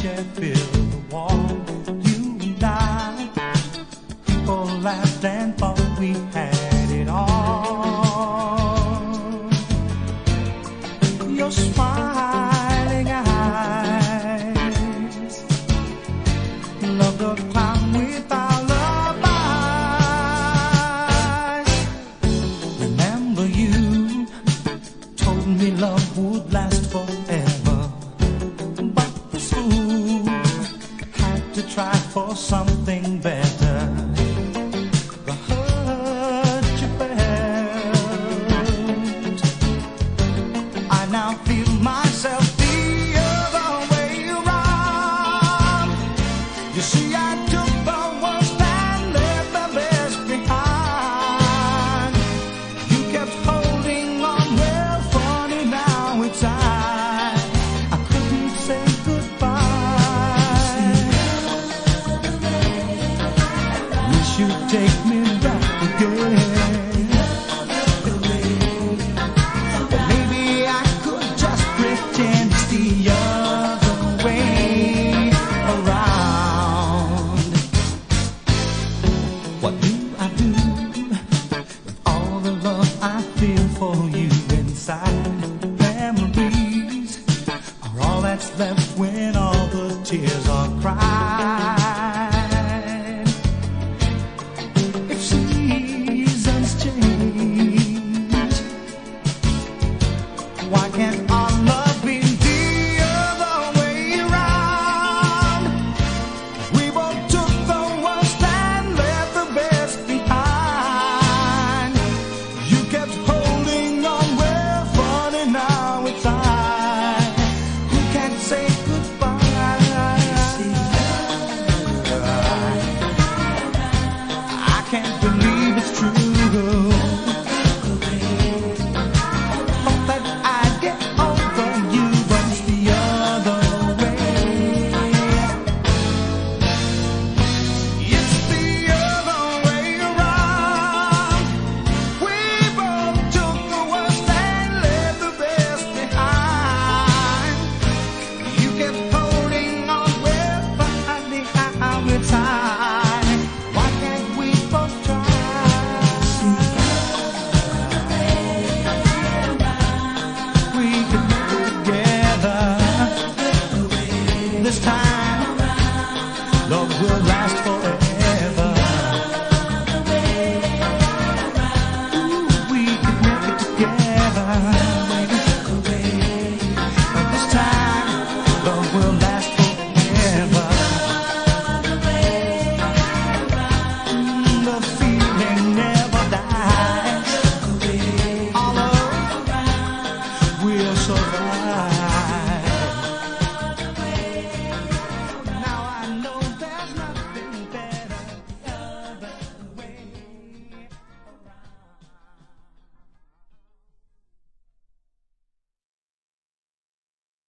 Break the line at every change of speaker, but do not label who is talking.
shared built the wall. You and I, people laughed and thought we had it all. Your smiling eyes, love the clown with our lullabies. Remember you told me love would last forever, but the school had to try for something better. The hurt you felt, I now feel myself the other way around. You see, I took the worst and left the best behind. You kept holding on, well, funny now it's I couldn't say goodbye. Wish you'd take me back again. But maybe I could just pretend it's the other way around. What do I do with all the love I feel for you inside? Memories are all that's left when all the tears are cried.